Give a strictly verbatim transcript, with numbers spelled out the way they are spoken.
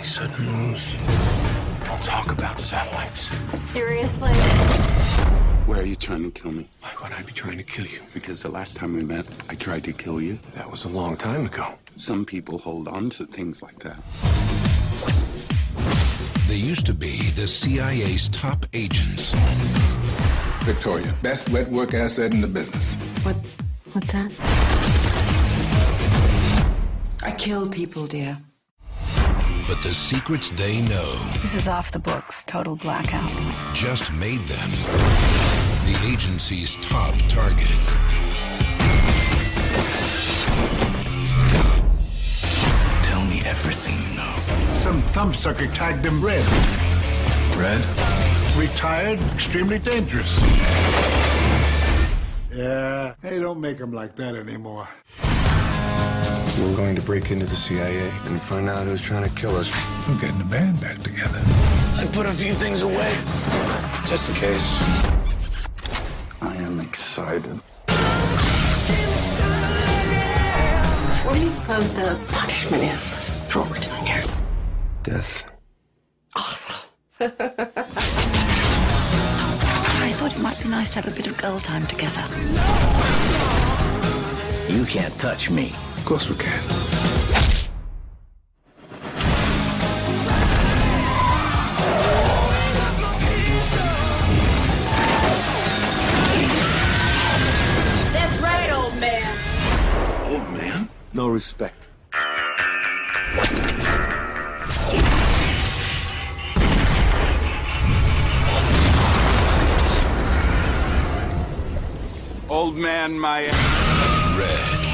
Any sudden moves? Don't talk about satellites. Seriously? Why are you trying to kill me? Why would I be trying to kill you? Because the last time we met, I tried to kill you. That was a long time ago. Some people hold on to things like that. They used to be the C I A's top agents. Victoria, best wet work asset in the business. What? What's that? I kill people, dear. But the secrets they know This is off the books, total blackout. just made them the agency's top targets. Tell me everything you know. Some thumbsucker tagged him red. Red? Retired, extremely dangerous. Yeah, they don't make them like that anymore. We're going to break into the C I A and find out who's trying to kill us. I'm getting the band back together. I put a few things away. Just in case. I am excited. What do you suppose the punishment is for what we're doing here? Death. Awesome. I thought it might be nice to have a bit of girl time together. You can't touch me. Of course we can. That's right, old man. Old man? No respect. Old man, my... Red.